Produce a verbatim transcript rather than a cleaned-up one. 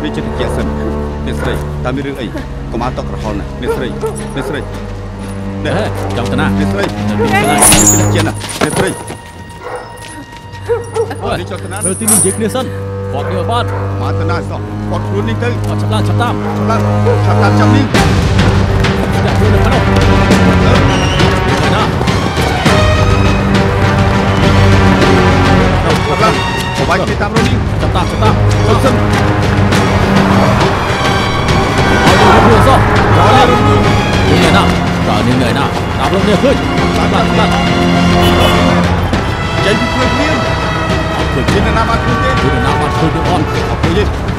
វាចិត្តជាសិនអ្នកស្រីតើមានរឿងអីកុំឲ្យតក់ក្រហល់ណាអ្នកស្រីអ្នកស្រីនេះចង់ទៅណាអ្នកស្រីទៅណាចិត្តជាណាអ្នកស្រីអូនេះចង់ទៅណាទៅទីនេះនិយាយគ្នាសិនគាត់យកបាត់មកទៅណាសោះគាត់ខ្លួននេះទៅគាត់ឆាប់ឡើងឆាប់តាមឆាប់ឡើងឆាប់តាមចាំនេះដាក់ខ្លួននៅក្នុងទៅណាឆាប់ឡើងប្រវាយគ្នាតាមរនេះចាប់តាមចាប់តាមសុំសិនអត់ទៅសោះដល់នេះណាដល់នេះណាតាមរនេះឃើញតាមឡើងតាមចេញពីខ្លួនគ្នាអត់ឃើញណាមកខ្លួនទេណាមកខ្លួនទេអត់អត់ឃើញទេ